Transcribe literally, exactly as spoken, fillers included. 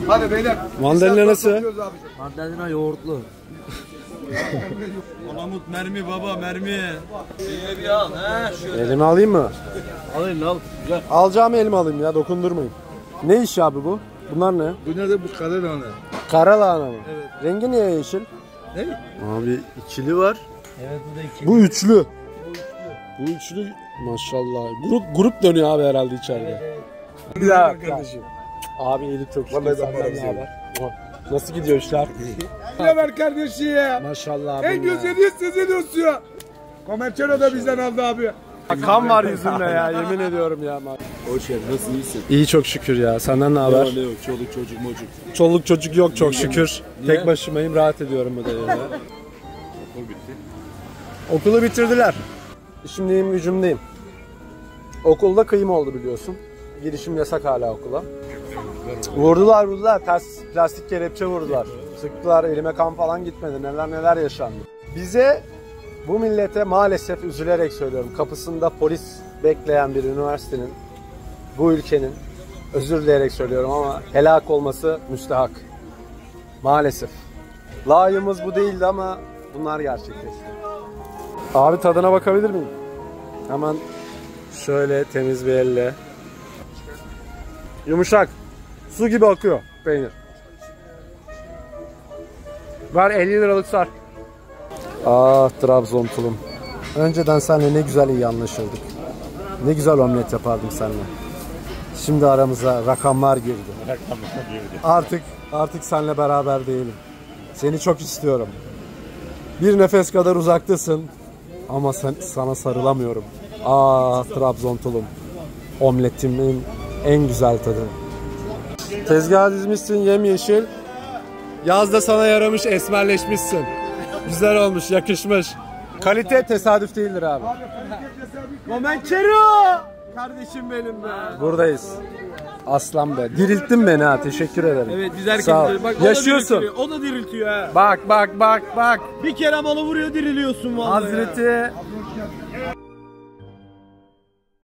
Hadi beyler. Mandalina nasıl? Mandalina yoğurtlu. Palamut mermi baba mermi. Şeye bir al he şöyle. Elime alayım mı? Alayım al. Güzel. Alacağımı elime alayım ya, dokundurmayın. Ne iş abi bu? Bunlar ne? Bu ne de bu kadar tane. Kara lahana mı? Evet. Rengi niye yeşil? Ne? Abi ikili var. Evet bu da iki. Bu üçlü. Bu üçlü maşallah. Grup grup dönüyor abi herhalde içeride. Bir daha kardeşim. Abi iyilik çok şükür. Senden ne haber? Nasıl gidiyor işler? Ne var kardeşim? Maşallah abi. En güzeli sizin olsun. Komerçero da bizden aldı abi. Kan var yüzünde ya, yemin ediyorum ya. Hoş geldin nasıl iyisin? İyi çok şükür ya. Senden ne haber? Ne yok çoluk çocuk mocuk. Çoluk çocuk yok çok şükür. Tek başımayım, rahat ediyorum bu devirde. Okul bitti. Okulu bitirdiler. Şimdiyim gücümdeyim. Okulda kıyım oldu biliyorsun. Girişim yasak hala okula. Vurdular vurdular. Ters plastik kelepçe vurdular. Sıktılar, elime kan falan gitmedi. Neler neler yaşandı. Bize, bu millete maalesef üzülerek söylüyorum, kapısında polis bekleyen bir üniversitenin, bu ülkenin, özür dileyerek söylüyorum ama helak olması müstehak. Maalesef. Layığımız bu değildi ama bunlar gerçekleşti. Abi tadına bakabilir miyim? Hemen şöyle temiz bir elle. Yumuşak. Su gibi akıyor peynir. Ver elli liralık sar. Ah Trabzon tulum. Önceden seninle ne güzel iyi anlaşırdık. Ne güzel omlet yapardım seninle. Şimdi aramıza rakamlar girdi. Rakamlar girdi. Artık artık seninle beraber değilim. Seni çok istiyorum. Bir nefes kadar uzaktasın ama sen, sana sarılamıyorum. Ah Trabzon tulum. Omletimin en güzel tadı. Tezgah dizmişsin yemyeşil. Yazda sana yaramış, esmerleşmişsin. Güzel olmuş, yakışmış. Kalite tesadüf değildir abi. Komerçero! Kardeşim benim be. Buradayız. Aslan be. Dirilttin beni ha. Teşekkür ederim. Evet biz herkes Sağ ol. bak, o Yaşıyorsun. Da diriltiyor, o da diriltiyor ha. Bak bak bak bak. Bir kere malı vuruyor diriliyorsun vallahi. Hazreti